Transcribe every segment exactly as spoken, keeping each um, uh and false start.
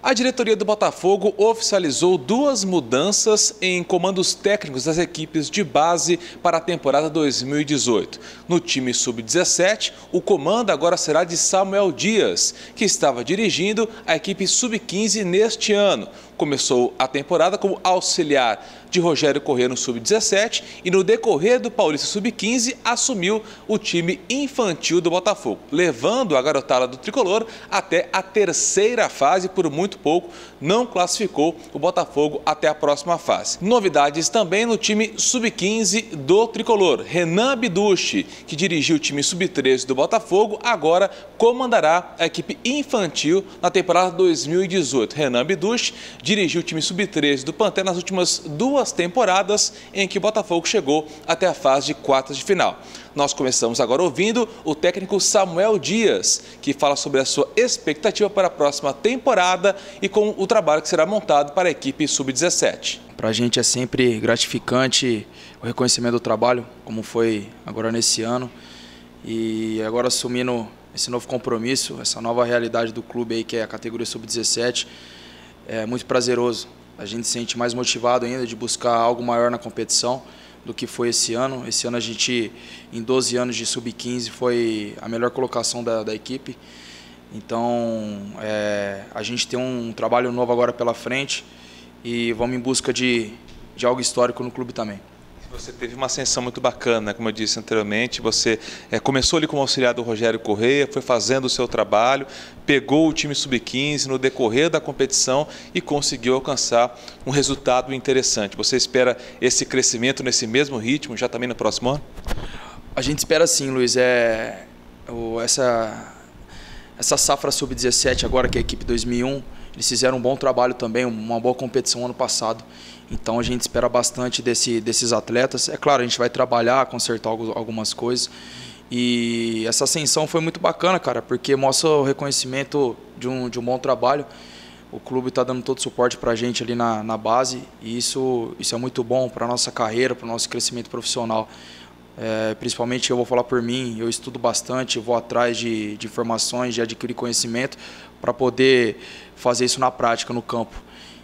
A diretoria do Botafogo oficializou duas mudanças em comandos técnicos das equipes de base para a temporada dois mil e dezoito. No time sub dezessete, o comando agora será de Samuel Dias, que estava dirigindo a equipe sub quinze neste ano. Começou a temporada como auxiliar de Rogério Corrêa no sub dezessete e no decorrer do Paulista sub quinze assumiu o time infantil do Botafogo, levando a garotada do tricolor até a terceira fase. Por muito pouco não classificou o Botafogo até a próxima fase. Novidades também no time sub quinze do tricolor. Renan Biducci, que dirigiu o time sub treze do Botafogo, agora comandará a equipe infantil na temporada dois mil e dezoito. Renan Biducci dirigiu o time sub treze do Pantera nas últimas duas temporadas em que o Botafogo chegou até a fase de quartas de final. Nós começamos agora ouvindo o técnico Samuel Dias, que fala sobre a sua expectativa para a próxima temporada e com o trabalho que será montado para a equipe sub dezessete. Para a gente é sempre gratificante o reconhecimento do trabalho, como foi agora nesse ano, e agora assumindo esse novo compromisso, essa nova realidade do clube aí, que é a categoria sub dezessete, é muito prazeroso. A gente se sente mais motivado ainda de buscar algo maior na competição do que foi esse ano. Esse ano a gente, em doze anos de sub quinze, foi a melhor colocação da, da equipe. Então, é, a gente tem um trabalho novo agora pela frente e vamos em busca de, de algo histórico no clube também. Você teve uma ascensão muito bacana, como eu disse anteriormente. Você é, começou ali como auxiliar do Rogério Corrêa, foi fazendo o seu trabalho, pegou o time sub quinze no decorrer da competição e conseguiu alcançar um resultado interessante. Você espera esse crescimento nesse mesmo ritmo já também no próximo ano? A gente espera sim, Luiz. É, o, essa, essa safra sub dezessete agora, que é a equipe dois mil e um, eles fizeram um bom trabalho também, uma boa competição ano passado. Então a gente espera bastante desse, desses atletas. É claro, a gente vai trabalhar, consertar algumas coisas. E essa ascensão foi muito bacana, cara, porque mostra o reconhecimento de um, de um bom trabalho. O clube está dando todo o suporte para a gente ali na, na base. E isso, isso é muito bom para a nossa carreira, para o nosso crescimento profissional. É, principalmente eu vou falar por mim, eu estudo bastante, vou atrás de, de informações, de adquirir conhecimento para poder fazer isso na prática, no campo.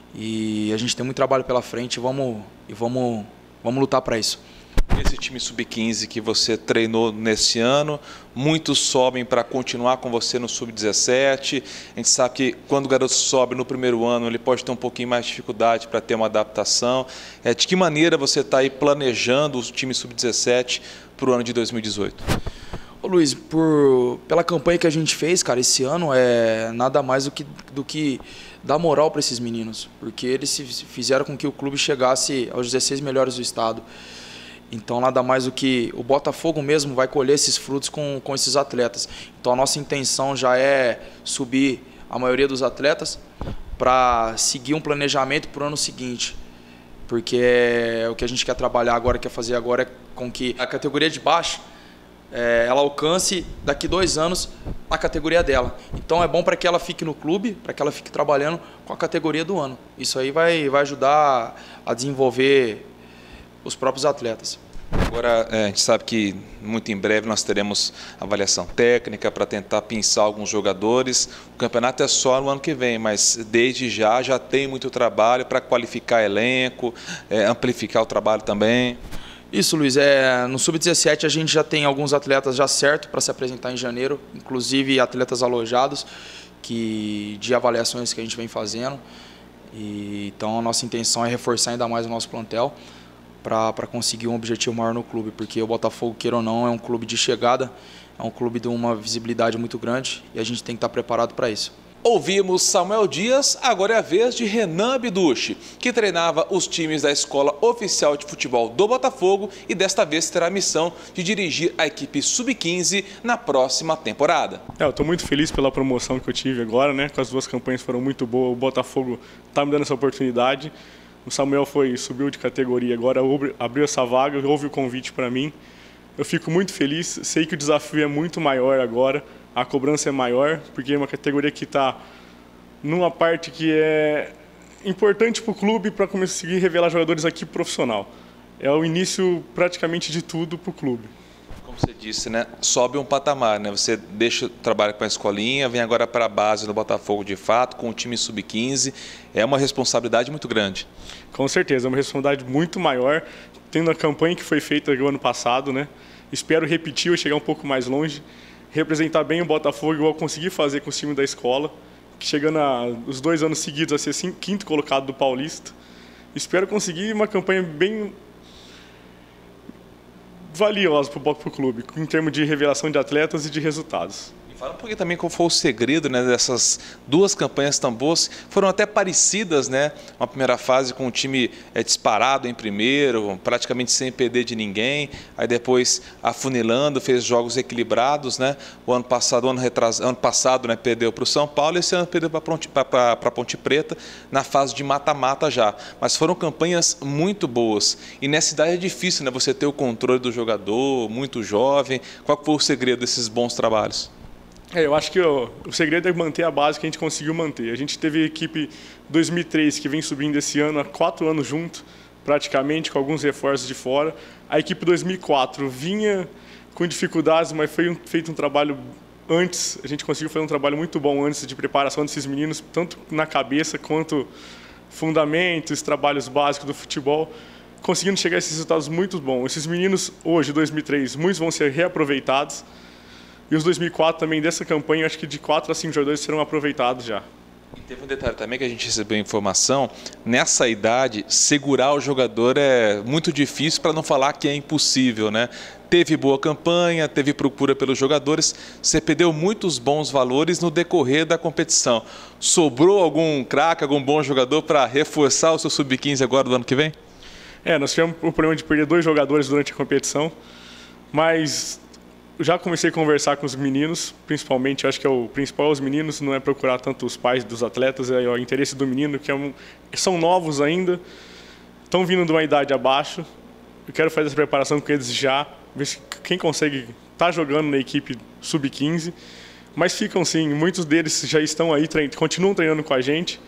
E a gente tem muito trabalho pela frente e vamos, e vamos, vamos lutar para isso. Esse time sub quinze que você treinou nesse ano, muitos sobem para continuar com você no sub dezessete. A gente sabe que quando o garoto sobe no primeiro ano, ele pode ter um pouquinho mais de dificuldade para ter uma adaptação. É, de que maneira você está aí planejando o time sub dezessete para o ano de dois mil e dezoito? Ô Luiz, por, pela campanha que a gente fez, cara, esse ano é nada mais do que, do que dar moral para esses meninos, porque eles se fizeram com que o clube chegasse aos dezesseis melhores do estado. Então, nada mais do que o Botafogo mesmo vai colher esses frutos com, com esses atletas. Então, a nossa intenção já é subir a maioria dos atletas para seguir um planejamento para o ano seguinte. Porque é, o que a gente quer trabalhar agora, quer fazer agora é com que a categoria de baixo é, ela alcance daqui dois anos a categoria dela. Então, é bom para que ela fique no clube, para que ela fique trabalhando com a categoria do ano. Isso aí vai, vai ajudar a desenvolver os próprios atletas. Agora, a gente sabe que muito em breve nós teremos avaliação técnica para tentar pinçar alguns jogadores. O campeonato é só no ano que vem, mas desde já já tem muito trabalho para qualificar elenco, é, amplificar o trabalho também. Isso, Luiz. É, no sub dezessete a gente já tem alguns atletas já certos para se apresentar em janeiro, inclusive atletas alojados que, de avaliações que a gente vem fazendo. E, então a nossa intenção é reforçar ainda mais o nosso plantel para conseguir um objetivo maior no clube, porque o Botafogo, queira ou não, é um clube de chegada, é um clube de uma visibilidade muito grande e a gente tem que estar preparado para isso. Ouvimos Samuel Dias, agora é a vez de Renan Biducci, que treinava os times da Escola Oficial de Futebol do Botafogo e desta vez terá a missão de dirigir a equipe sub quinze na próxima temporada. É, eu estou muito feliz pela promoção que eu tive agora, né? Com as duas campanhas foram muito boas, o Botafogo está me dando essa oportunidade. O Samuel foi, subiu de categoria, agora abriu essa vaga, houve o convite para mim. Eu fico muito feliz, sei que o desafio é muito maior agora, a cobrança é maior, porque é uma categoria que está numa parte que é importante para o clube para conseguir revelar jogadores aqui profissional. É o início praticamente de tudo para o clube. Você disse, né? Sobe um patamar, né? Você deixa o trabalho com a escolinha, vem agora para a base no Botafogo de fato, com o time sub quinze. É uma responsabilidade muito grande. Com certeza, é uma responsabilidade muito maior, tendo a campanha que foi feita no ano passado, né? Espero repetir ou chegar um pouco mais longe, representar bem o Botafogo, igual eu consegui fazer com o time da escola, chegando a, os dois anos seguidos a ser cinco, quinto colocado do Paulista. Espero conseguir uma campanha bem valiosa para o clube, em termos de revelação de atletas e de resultados. Fala um pouquinho também qual foi o segredo, né, dessas duas campanhas tão boas. Foram até parecidas, né? Uma primeira fase com o time é, disparado em primeiro, praticamente sem perder de ninguém. Aí depois afunilando, fez jogos equilibrados, né? O ano passado, o ano, retras... ano passado, né, perdeu para o São Paulo e esse ano perdeu para Ponte... a Ponte Preta na fase de mata-mata já. Mas foram campanhas muito boas. E nessa idade é difícil, né, você ter o controle do jogador, muito jovem. Qual foi o segredo desses bons trabalhos? É, eu acho que o, o segredo é manter a base que a gente conseguiu manter. A gente teve a equipe dois mil e três que vem subindo esse ano há quatro anos junto, praticamente, com alguns reforços de fora. A equipe dois mil e quatro vinha com dificuldades, mas foi um, feito um trabalho antes. A gente conseguiu fazer um trabalho muito bom antes de preparação desses meninos, tanto na cabeça quanto fundamentos, trabalhos básicos do futebol, conseguindo chegar a esses resultados muito bons. Esses meninos, hoje, dois mil e três, muitos vão ser reaproveitados. E os dois mil e quatro também, dessa campanha, acho que de quatro a cinco jogadores serão aproveitados já. E teve um detalhe também que a gente recebeu informação, nessa idade, segurar o jogador é muito difícil, para não falar que é impossível, né? Teve boa campanha, teve procura pelos jogadores, você perdeu muitos bons valores no decorrer da competição. Sobrou algum craque, algum bom jogador para reforçar o seu sub quinze agora do ano que vem? É, nós tivemos o problema de perder dois jogadores durante a competição, mas já comecei a conversar com os meninos, principalmente, acho que é o principal os meninos, não é procurar tanto os pais dos atletas, é o interesse do menino, que é um, são novos ainda, estão vindo de uma idade abaixo. Eu quero fazer essa preparação com eles já, ver se quem consegue estar tá jogando na equipe sub quinze, mas ficam sim, muitos deles já estão aí, trein, continuam treinando com a gente,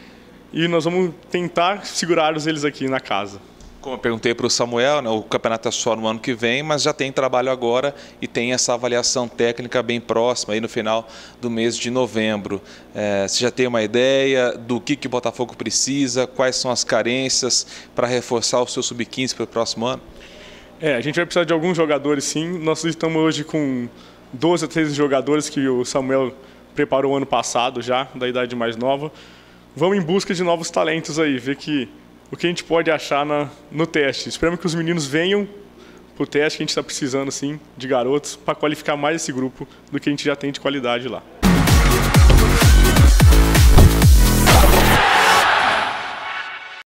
e nós vamos tentar segurar eles aqui na casa. Como eu perguntei para o Samuel, né, o campeonato é só no ano que vem, mas já tem trabalho agora e tem essa avaliação técnica bem próxima, aí no final do mês de novembro. É, você já tem uma ideia do que, que o Botafogo precisa, quais são as carências para reforçar o seu sub quinze para o próximo ano? É, a gente vai precisar de alguns jogadores sim. Nós estamos hoje com doze a treze jogadores que o Samuel preparou ano passado já, da idade mais nova. Vamos em busca de novos talentos aí, ver que o que a gente pode achar na, no teste. Esperamos que os meninos venham para o teste, que a gente está precisando sim, de garotos, para qualificar mais esse grupo do que a gente já tem de qualidade lá.